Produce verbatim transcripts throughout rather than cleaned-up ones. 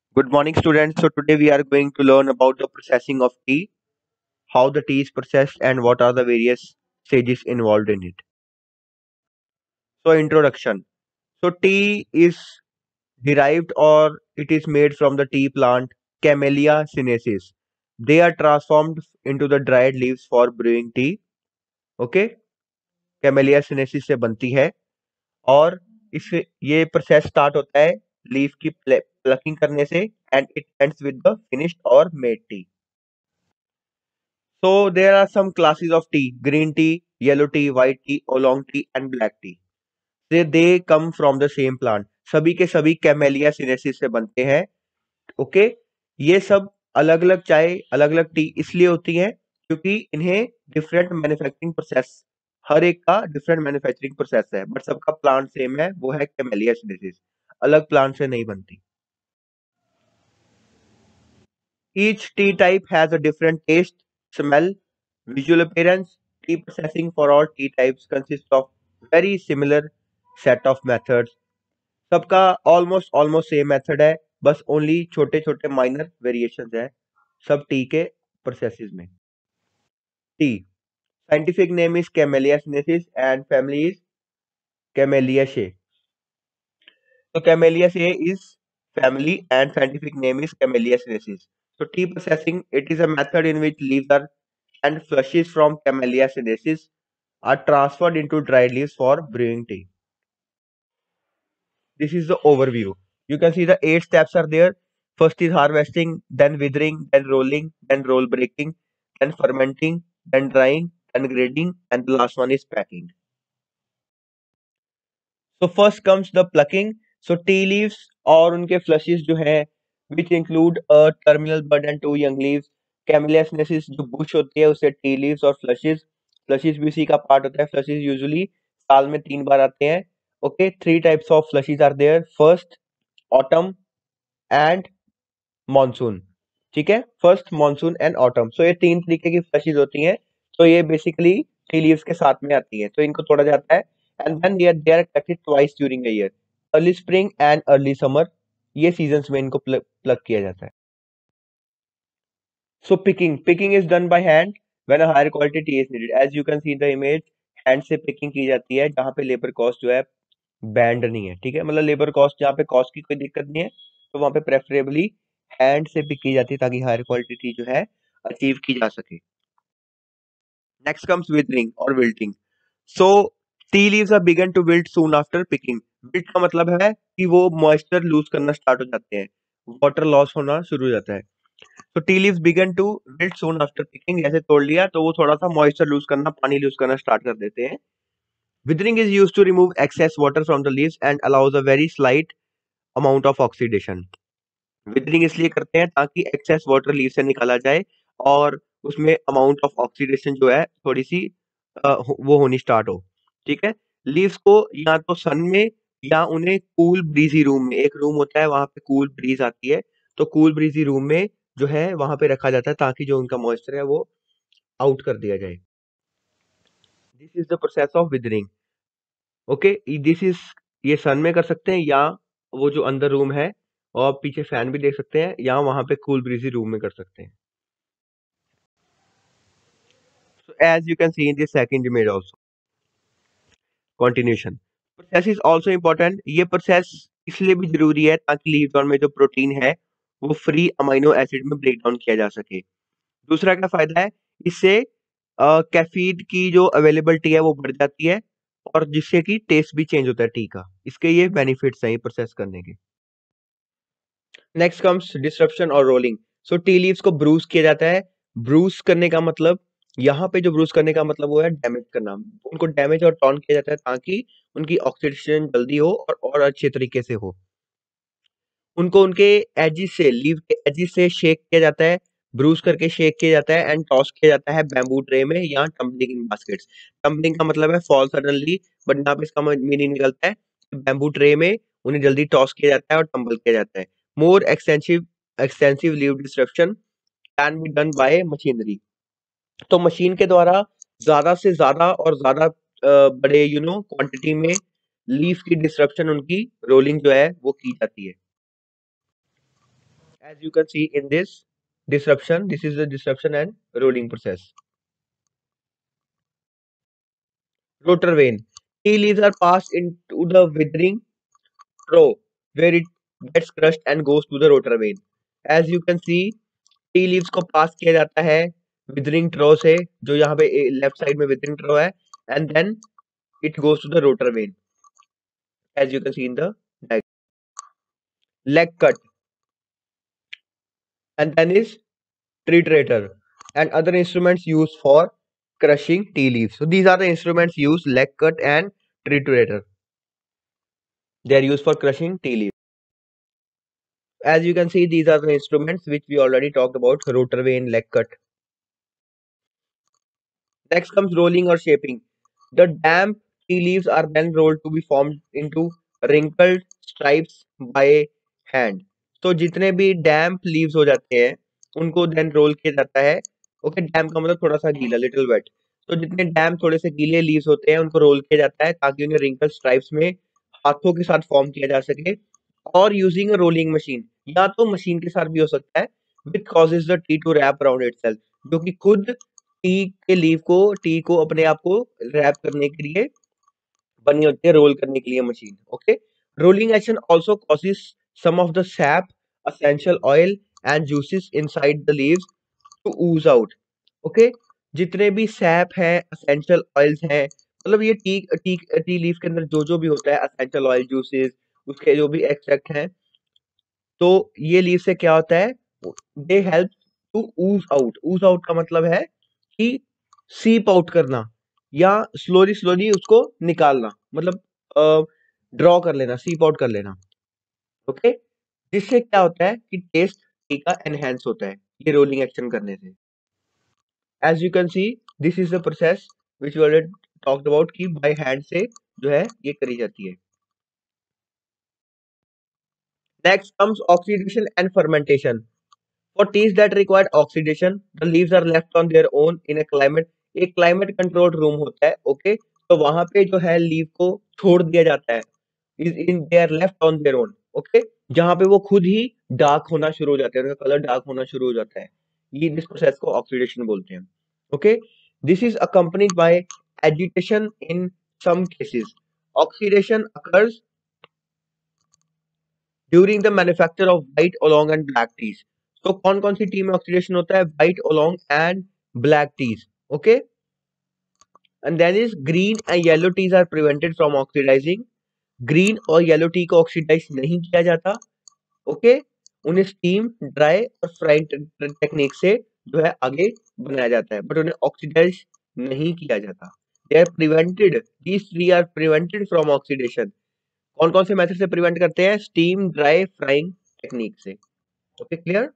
Good morning, students. So, today we are going to learn about the processing of tea, how the tea is processed, and what are the various stages involved in it. So, introduction. So, tea is derived or it is made from the tea plant Camellia sinensis. They are transformed into the dried leaves for brewing tea. Okay, Camellia sinensis से बनती है और इस ये process start होता है leaf की plucking करने से and it ends with the finished और made tea. So there are some classes of tea: green tea, yellow tea, white tea, oolong tea, and black tea. They they come from the same plant. सभी के सभी camellia sinensis से बनते हैं. Okay, ये सब अलग अलग चाय अलग अलग टी इसलिए होती हैं क्योंकि इन्हें डिफरेंट मैन्युफैक्चरिंग प्रोसेस, हर एक का डिफरेंट मैन्युफैक्चरिंग प्रोसेस है, बट सबका प्लांट सेम है, वो है कैमेलिया सिनेसिस. अलग प्लांट से नहीं बनती. Each tea type has a different taste, smell, visual appearance. Tea processing for all tea types consists of very similar set of methods. सबका almost almost same method है, बस only छोटे छोटे minor variations है सब टी के processes में. Tea. Scientific name is Camellia sinensis and family is Camelliaceae. So Camelliaceae is family and scientific name is Camellia sinensis. So tea processing, it is a method in which leaves are and flushes from Camellia sinensis are transferred into dried leaves for brewing tea. This is the overview. You can see the eight steps are there. First is harvesting, then withering, then rolling, then roll breaking, then fermenting, then drying, then grading, and the last one is packing. So first comes the plucking. So tea leaves और उनके flushes जो है which include a terminal bud and two young leaves. Camellia sinensis जो bush होती है उसे tea leaves और flushes flushes भी उसी का पार्ट होता है. Flushes usually साल में तीन बार आते हैं. Okay, three types of flushes are there. First, autumn and monsoon. ठीक है, first monsoon and autumn. So ये तीन तरीके की फ्लशीज होती हैं. तो ये बेसिकली टी लीव्स के साथ में आती है, तो इनको तोड़ा जाता है and then they are they are collected twice during a year, early spring and early summer. ये सीजन्स में इनको प्लग किया जाता है. So picking picking is done by hand when a higher quality tea is needed. As you can see the image, hand से picking की जाती है जहां पे लेबर कॉस्ट जो है बैंड नहीं है. ठीक है, मतलब लेबर कॉस्ट जहाँ पे कॉस्ट की कोई दिक्कत नहीं है, तो वहां पे प्रेफरेबली हैंड से पिक की जाती है ताकि हायर क्वालिटी टी जो है अचीव की जा सके. नेक्स्ट कम्स विदरिंग और wilting. So tea leaves are begin to wilt soon after picking. Wilt का मतलब है कि वो मॉइस्चर लूज करना स्टार्ट हो जाते हैं, वाटर लॉस होना शुरू हो जाता है. तो tea leaves begin to wilt soon after picking, जैसे तोड़ लिया तो वो थोड़ा सा मॉइस्चर लूज करना, पानी लूज करना स्टार्ट कर देते हैं. Withering is used to remove excess water from the leaves and allows a very slight amount of oxidation. Withering इसलिए करते हैं ताकि एक्सेस वाटर लीव से निकाला जाए और उसमें अमाउंट ऑफ ऑक्सीडेशन जो है थोड़ी सी अ, हो- वो होनी स्टार्ट हो. ठीक है, लीव्स को या तो सन में या उन्हें कूल ब्रीजी रूम में, एक रूम होता है वहां पे कूल ब्रीज आती है, तो कूल ब्रीजी रूम में जो है वहां पे रखा जाता है ताकि जो उनका मॉइस्चर है वो आउट कर दिया जाए. This is the process of withering. Okay, this is, ये सन में कर सकते हैं या वो जो अंदर रूम है और आप पीछे फैन भी देख सकते हैं, या वहां पे कूल ब्रीजी रूम में कर सकते हैं. So as you can see in the second image also, continuation. Process is also important. ये प्रोसेस इसलिए भी जरूरी है ताकि लीव में जो प्रोटीन है वो फ्री अमीनो एसिड में ब्रेक डाउन किया जा सके. दूसरा क्या फायदा है, इससे कैफीन की जो अवेलेबिलिटी है वो बढ़ जाती है और जिससे कि टेस्ट भी चेंज होता है टी का. इसके ये बेनिफिट्स हैं ये प्रोसेस करने के. नेक्स्ट कम्स डिस्ट्रप्शन और रोलिंग. सो टी लीव्स को ब्रूस किया जाता है. ब्रूस करने का मतलब, यहाँ पे जो ब्रूस करने का मतलब वो है डैमेज करना. उनको डैमेज और टॉन किया जाता है ताकि उनकी ऑक्सीडेशन जल्दी हो और, और अच्छे तरीके से हो. उनको उनके एजिस से, लीव के एजिस से शेक किया जाता है, ब्रूस करके शेक किया जाता है एंड टॉस किया जाता है बैम्बू ट्रे में या टम्बलिंग इन बास्केट्स. टम्बलिंग का मतलब है फॉल सडनली, बट यहाँ पे इसका मीनिंग निकलता है बैम्बू ट्रे में उन्हें जल्दी टॉस किया जाता है और टम्बल किया जाता है. More extensive extensive leaf disruption can be done by machinery. तो मशीन के द्वारा ज्यादा से ज्यादा और ज्यादा अ, बड़े यू नो क्वांटिटी में लीफ की डिस्ट्रप्शन, उनकी रोलिंग जो है वो की जाती है. As you can see in this disruption, this is the disruption and rolling process. Rotor vane. Tea leaves are passed into the withering trough where it gets crushed and goes to the rotor vane. As you can see, tea leaves को pass किया जाता है withering ट्रो से, जो यहाँ पे left side में withering trough है, and then it goes to the rotor vane as you can see in the leg cut, and then is triturator and other instruments used for crushing tea leaves. So these are the instruments used: leg cut and triturator. They are used for crushing tea leaves. As you can see, these are the instruments which we already talked about: rotor vane, leg cut. Next comes rolling or shaping. The damp tea leaves are then rolled to be formed into wrinkled stripes by hand. तो जितने भी डैम्प leaves हो जाते हैं उनको then role किया जाता है. ओके, डैम्प का मतलब थोड़ा सा गीला, लिटिल वेट. तो जितने डैम्प थोड़े से गीले लीव्स होते हैं उनको रोल किया जाता है ताकि उन्हें रिंकल स्ट्राइप्स में हाथों के साथ फॉर्म किया जा सके, और यूजिंग अ रोलिंग मशीन, या तो मशीन के साथ भी हो सकता है, which causes the tea to wrap around itself, जो कि खुद टी के लीव को, टी को अपने आप को रैप करने के लिए बनी होती है, रोल करने के लिए machine. Okay, rolling action also causes some of the sap, essential oil and juices inside the leaves to ooze out. Okay, जितने भी सैप है, एसेंशियल ऑयल्स हैं, मतलब ये टी टी टी लीफ के अंदर जो जो भी होता है, एसेंशियल ऑयल, जूसेस, उसके जो भी एक्सट्रैक्ट हैं, तो ये लीव से क्या होता है, they help to ooze out. ooze out का मतलब है कि सीप आउट करना या स्लोली स्लोली उसको निकालना, मतलब ड्रॉ कर लेना, सीप आउट कर लेना. ओके, जिससे क्या होता है कि टेस्ट टी का एनहेंस होता है ये रोलिंग एक्शन करने से. As you can see, this is the process which we already talked about कि बाय हैंड से जो है ये करी जाती है. Next comes oxidation and fermentation. For teas that require oxidation, the leaves are left on their own in a climate. एक climate controlled room होता है. ओके, तो वहां पे जो है लीव को छोड़ दिया जाता है, is in they are left on their own. Okay, जहां पे वो खुद ही डार्क होना शुरू हो जाते हैं, उनका कलर डार्क होना शुरू हो जाता है. ये इस प्रोसेस को ऑक्सीडेशन बोलते हैं. Okay, this is accompanied by agitation in some cases. Oxidation occurs during the manufacture of white oolong and black teas. तो कौन कौन सी टी में ऑक्सीडेशन होता है? White oolong and black teas. Okay, and then is green and yellow teas are prevented from oxidizing. Green और yellow tea को oxidize नहीं किया जाता. ओके, उन्हें स्टीम, ड्राई और फ्राइंग टेक्निक से जो है आगे बनाया जाता है, बट उन्हें ऑक्सीडाइज नहीं किया जाता. They are prevented, these three are prevented from oxidation. कौन कौन से मेथड से प्रिवेंट करते हैं? स्टीम, ड्राई, फ्राइंग टेक्निक से. Okay, clear?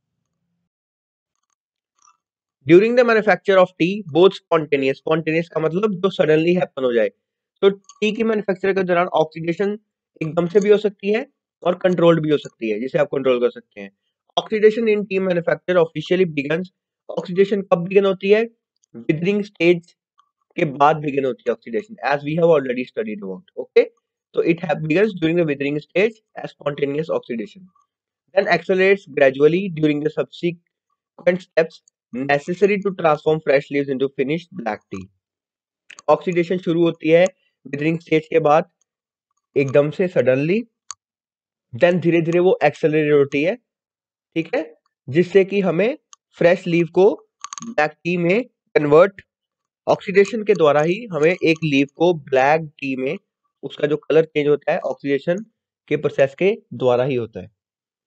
During the manufacture of tea, both spontaneous, spontaneous का मतलब जो सडनली हैपन हो जाए. तो टी की मैन्युफैक्चर के दौरान ऑक्सीडेशन एकदम से भी हो सकती है और कंट्रोल्ड भी हो सकती है, जिसे आप कंट्रोल कर सकते हैं. Oxidation in tea manufacture officially begins. Oxidation कब बिगन होती है? विदरिंग स्टेज के बाद बिगन होती है oxidation, as we have already studied about. Okay, तो it begins during the withering stage as spontaneous oxidation, then accelerates gradually during the subsequent steps necessary to transform fresh leaves into finished black tea. Oxidation शुरू होती है withering stage के बाद एकदम से suddenly, then धीरे धीरे वो एक्सेलरेट होती है. ठीक है, जिससे कि हमें फ्रेश लीव को ब्लैक टी में कन्वर्ट, ऑक्सीडेशन के द्वारा ही हमें एक लीव को ब्लैक टी में उसका जो कलर चेंज होता है ऑक्सीडेशन के प्रोसेस के द्वारा ही होता है.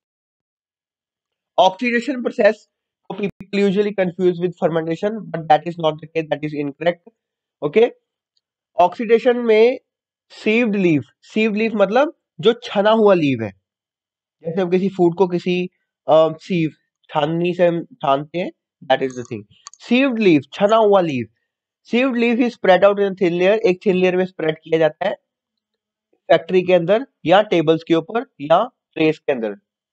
Oxidation process, people usually confuse with fermentation, but that is not the case. That is incorrect. Okay, oxidation में सीव्ड लीफ, सीव्ड लीफ मतलब जो छना हुआ लीव है, जैसे हम किसी फूड को किसी सीव, छाननी से हम छानते हैं, that is the thing. Sieved leaf, छना हुआ leaf. Sieved leaf is spread out in thin layer, एक थिन लेयर में स्प्रेड किया जाता है फैक्ट्री के अंदर या टेबल्स के ऊपर या ट्रेस के अंदर.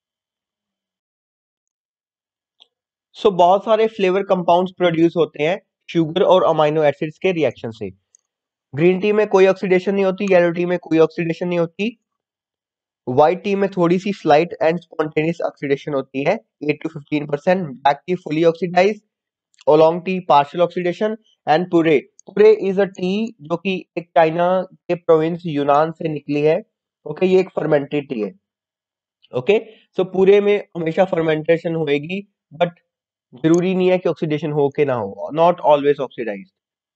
सो so, बहुत सारे फ्लेवर कंपाउंड्स प्रोड्यूस होते हैं शुगर और अमाइनो एसिड्स के रिएक्शन से. ग्रीन टी में कोई ऑक्सीडेशन नहीं होती, येलो टी में कोई ऑक्सीडेशन नहीं होती, व्हाइट टी में थोड़ी सी स्लाइट एंड स्पॉन्टेनियस ऑक्सीडेशन होती है, eight to fifteen percent. Black tea fully oxidize, oolong tea partial oxidation, and puerh. Puerh is a T जो कि एक चाइना के प्रोविंस यूनान से निकली है। ओके, ये एक फर्मेंटेड टी है। ओके, सो पूरे में हमेशा फर्मेंटेशन होएगी, बट जरूरी नहीं है कि ऑक्सीडेशन हो के ना हो, not always oxidize.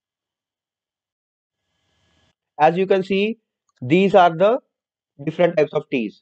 As you can see, these are the different types of teas.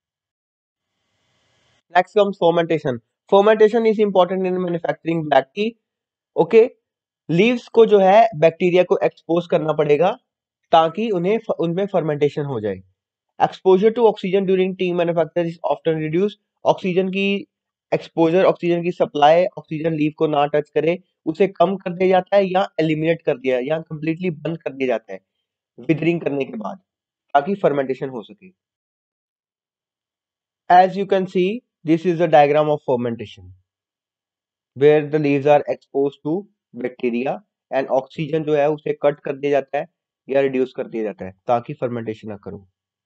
Next comes fermentation. Fermentation is important in manufacturing black tea. Okay, leaves को जो है बैक्टीरिया को एक्सपोज करना पड़ेगा ताकि उन्हें उनमें फर्मेंटेशन हो जाए। Exposure to oxygen during tea manufacture is often reduce. Oxygen की एक्सपोजर, ऑक्सीजन की सप्लाई, ऑक्सीजन लीव को ना टच करे, उसे कम कर दिया जाता है या एलिमिनेट कर दिया या कंप्लीटली बंद कर दिया जाता है विदरिंग करने के बाद, ताकि फर्मेंटेशन हो सके। As you can see, this is a diagram of fermentation where the leaves are exposed to bacteria and oxygen जो है उसे कट कर दिया जाता है या रिड्यूस कर दिया जाता है ताकि फर्मेंटेशन ना करो।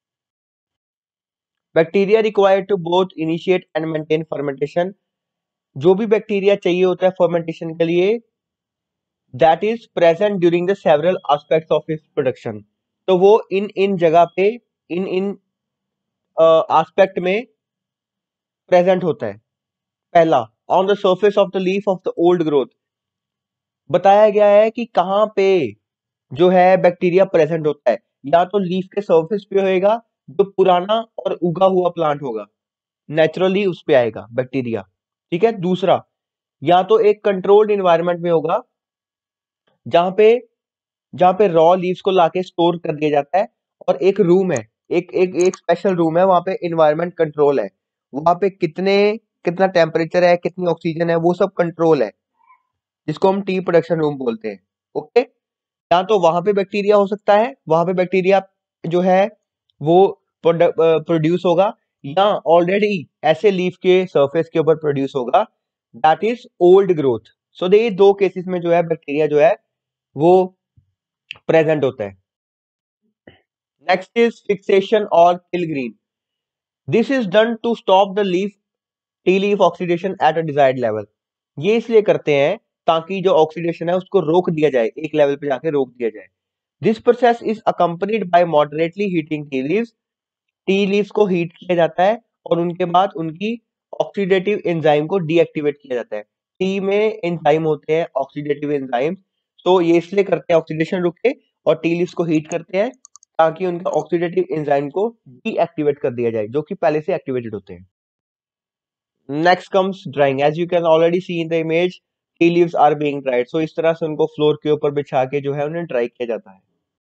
Bacteria required to both initiate and maintain fermentation. जो भी बैक्टीरिया चाहिए होता है फर्मेंटेशन के लिए, that is present during the several aspects of its production. तो वो इन इन जगह पे, इन इन एस्पेक्ट में प्रेजेंट होता है। पहला, on the surface of the leaf of the old growth. बताया गया है कि कहाँ पे जो है बैक्टीरिया प्रेजेंट होता है, या तो लीफ के सरफेस पे होएगा, जो पुराना और उगा हुआ प्लांट होगा नेचुरली उस पे आएगा बैक्टीरिया। ठीक है। दूसरा, या तो एक कंट्रोल्ड इन्वायरमेंट में होगा जहां पे जहां पे रॉ लीव्स को लाके स्टोर कर दिया जाता है, और एक रूम है, एक एक एक स्पेशल रूम है, वहां पे इन्वायरमेंट कंट्रोल है, वहां पे कितने कितना टेम्परेचर है, कितनी ऑक्सीजन है, वो सब कंट्रोल है, जिसको हम टी प्रोडक्शन रूम बोलते हैं। ओके, या तो वहां पे बैक्टीरिया हो सकता है, वहां पे बैक्टीरिया जो है वो प्रोड्यूस होगा, या ऑलरेडी ऐसे लीफ के सरफेस के ऊपर प्रोड्यूस होगा, that is old growth. So ये दो केसेस में जो है बैक्टीरिया जो है वो प्रेजेंट होता है। नेक्स्ट इज फिक्सेशन और kill green. This is done to stop the leaf tea leaf oxidation at a desired level. ये इसलिए करते हैं ताकि जो ऑक्सीडेशन है उसको रोक दिया जाए, एक लेवल पे जाके रोक दिया जाए। This process is accompanied by moderately heating tea leaves. Tea leaves को हीट किया जाता है और उनके बाद उनकी ऑक्सीडेटिव एंजाइम को डीएक्टिवेट किया जाता है। टी में एंजाइम होते हैं ऑक्सीडेटिव एंजाइम, तो ये इसलिए करते हैं ऑक्सीडेशन रुके, और टी लीव्स को हीट करते हैं ताकि उनका ऑक्सीडेटिव एंजाइम को डीएक्टिवेट कर दिया जाए जो कि पहले से एक्टिवेटेड होते हैं। Next comes drying. As you can already see in the image, tea leaves are being dried. So इस तरह से उनको फ्लोर के ऊपर बिछा के जो है उन्हें ड्राई किया जाता है।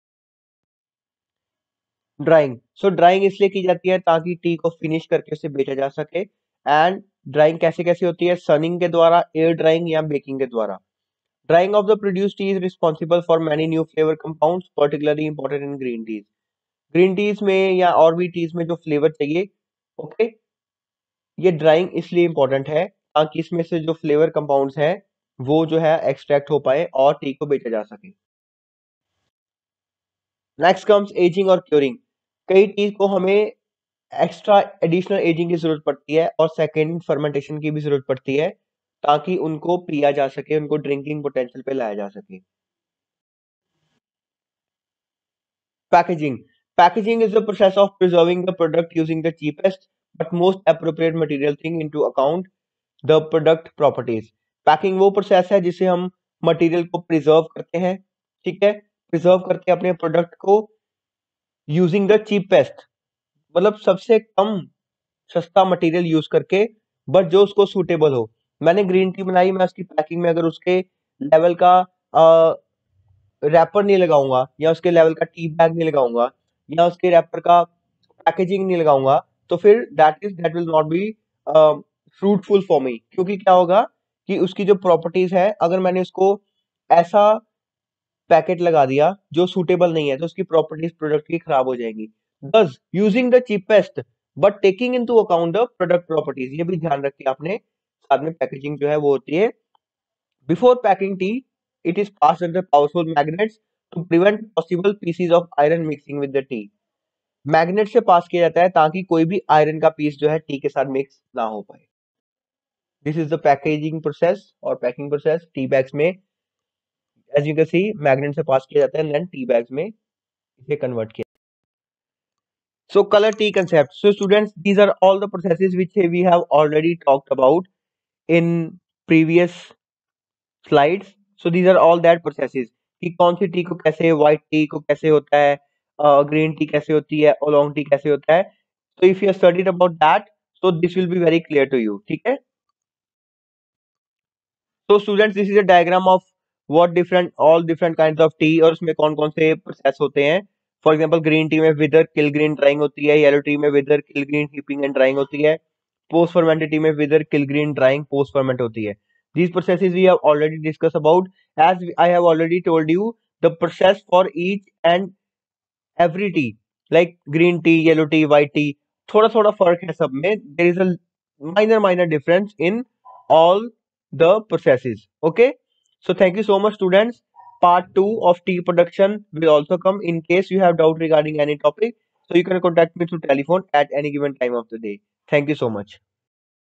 ड्राइंग, सो ड्राइंग इसलिए की जाती है ताकि टी को फिनिश करके उसे बेचा जा सके। एंड ड्राइंग कैसे कैसे होती है? सनिंग के द्वारा, एयर ड्राइंग या बेकिंग के द्वारा। Drying of the produce tea is responsible for many new flavour compounds, particularly important in green teas. Green teas में या और भी टीज में जो फ्लेवर चाहिए, ओके okay, ये ड्राइंग इसलिए इंपॉर्टेंट है ताकि इसमें से जो फ्लेवर कंपाउंड्स हैं वो जो है एक्सट्रैक्ट हो पाए और टी को बेचा जा सके। नेक्स्ट कम्स एजिंग और क्योरिंग। कई टी को हमें एक्स्ट्रा एडिशनल एजिंग की जरूरत पड़ती है और सेकेंड फर्मेंटेशन की भी जरूरत पड़ती है ताकि उनको पिया जा सके, उनको ड्रिंकिंग पोटेंशियल पे लाया जा सके। Packaging. Packaging is the process of preserving the product using the cheapest but most appropriate material thing into account the product properties. Packing वो प्रोसेस है जिससे हम मटेरियल को प्रिजर्व करते हैं, ठीक है, प्रिजर्व करके अपने प्रोडक्ट को यूजिंग द चीपेस्ट, मतलब सबसे कम सस्ता मटेरियल यूज करके, बट जो उसको सूटेबल हो। मैंने ग्रीन टी बनाई, मैं उसकी पैकिंग में अगर उसके लेवल का रैपर नहीं लगाऊंगा, या उसके लेवल का टी बैग नहीं लगाऊंगा, या उसके रैपर का पैकेजिंग नहीं लगाऊंगा, तो फिर that is that will not be fruitful for me. क्योंकि क्या होगा कि उसकी जो प्रॉपर्टीज है, अगर मैंने उसको ऐसा पैकेट लगा दिया जो सूटेबल नहीं है, तो उसकी प्रॉपर्टीज प्रोडक्ट की खराब हो जाएंगी। Thus, using the cheapest but taking into account the product properties, ये भी ध्यान रखिए आपने। साथ में पैकेजिंग जो है वो होती है। Before packing tea, it is passed under powerful magnets to prevent possible pieces of iron mixing with the tea. Magnet से पास किया जाता है ताकि कोई भी आयरन का पीस जो है टी के साथ मिक्स ना हो पाए। This is the packaging process और पैकिंग प्रोसेस। टी बैग्स में as you can see magnet से पास किया जाता है एंड देन टी बैग्स में इसे कन्वर्ट किया। So color tea concept. So students, these are all the processes which we have already talked about in previous slides. So these are all that processes कि कौन सी T को कैसे, white T को कैसे होता है, ग्रीन टी कैसे होती है, ओलोंग टी कैसे होता है। So if you have studied about that, so this will be very clear to you. ठीक है। So students, this is a diagram of what different all different kinds of tea और उसमें कौन कौन से प्रोसेस होते हैं। फॉर एग्जाम्पल ग्रीन टी में विदर किल ग्रीन ड्राइंग होती है, येलो टी में wither kill green heaping and drying होती है, पोस्ट फर्मेंटेड टी में wither kill green drying post ferment होती है। These processes we have already discussed about. As I have already told you, the process for each and every tea like green tea, yellow tea, white tea, थोड़ा थोड़ा फर्क है सब में। There is a minor minor difference in all the processes. Okay, so thank you so much students. Part two of tea production will also come. In case you have doubt regarding any topic, so you can contact me through telephone at any given time of the day. Thank you so much.